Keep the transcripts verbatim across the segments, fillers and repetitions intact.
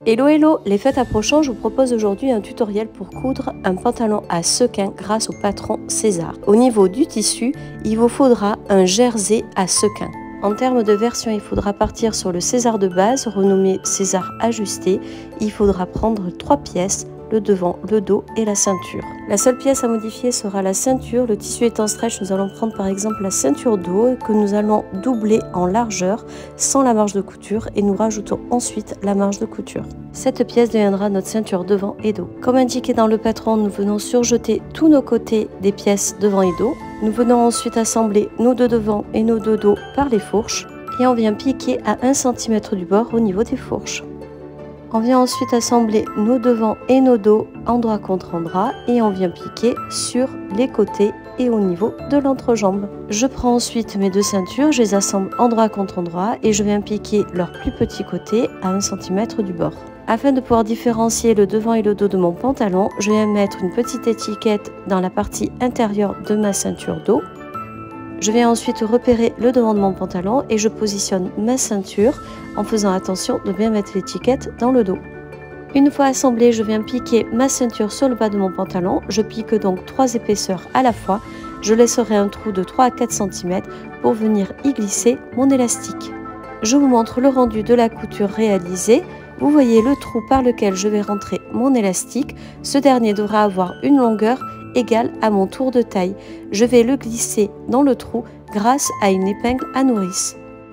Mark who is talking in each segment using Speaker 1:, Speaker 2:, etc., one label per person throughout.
Speaker 1: Hello hello, les fêtes approchant, je vous propose aujourd'hui un tutoriel pour coudre un pantalon à sequins grâce au patron César. Au niveau du tissu, il vous faudra un jersey à sequins. En termes de version, il faudra partir sur le César de base, renommé César ajusté. Il faudra prendre trois pièces, le devant, le dos et la ceinture. La seule pièce à modifier sera la ceinture. Le tissu étant stretch, nous allons prendre par exemple la ceinture dos que nous allons doubler en largeur sans la marge de couture et nous rajoutons ensuite la marge de couture. Cette pièce deviendra notre ceinture devant et dos. Comme indiqué dans le patron, nous venons surjeter tous nos côtés des pièces devant et dos. Nous venons ensuite assembler nos deux devant et nos deux dos par les fourches et on vient piquer à un centimètre du bord au niveau des fourches. On vient ensuite assembler nos devants et nos dos endroit contre endroit et on vient piquer sur les côtés et au niveau de l'entrejambe. Je prends ensuite mes deux ceintures, je les assemble endroit contre endroit et je viens piquer leur plus petit côté à un centimètre du bord. Afin de pouvoir différencier le devant et le dos de mon pantalon, je viens mettre une petite étiquette dans la partie intérieure de ma ceinture dos. Je vais ensuite repérer le devant de mon pantalon et je positionne ma ceinture en faisant attention de bien mettre l'étiquette dans le dos. Une fois assemblée, je viens piquer ma ceinture sur le bas de mon pantalon. Je pique donc trois épaisseurs à la fois. Je laisserai un trou de trois à quatre centimètres pour venir y glisser mon élastique. Je vous montre le rendu de la couture réalisée. Vous voyez le trou par lequel je vais rentrer mon élastique. Ce dernier devra avoir une longueur égale à mon tour de taille. Je vais le glisser dans le trou grâce à une épingle à nourrice.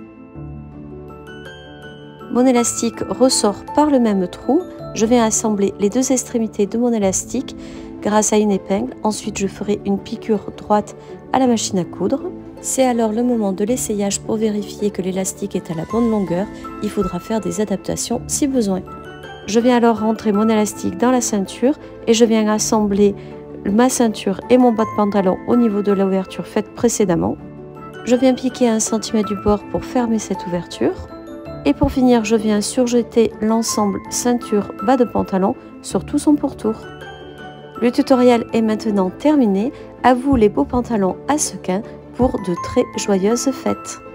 Speaker 1: Mon élastique ressort par le même trou. Je vais assembler les deux extrémités de mon élastique grâce à une épingle. Ensuite, je ferai une piqûre droite à la machine à coudre. C'est alors le moment de l'essayage pour vérifier que l'élastique est à la bonne longueur. Il faudra faire des adaptations si besoin. Je viens alors rentrer mon élastique dans la ceinture et je viens assembler ma ceinture et mon bas de pantalon au niveau de l'ouverture faite précédemment. Je viens piquer à un centimètre du bord pour fermer cette ouverture. Et pour finir, je viens surjeter l'ensemble ceinture bas de pantalon sur tout son pourtour. Le tutoriel est maintenant terminé. À vous les beaux pantalons à sequins pour de très joyeuses fêtes.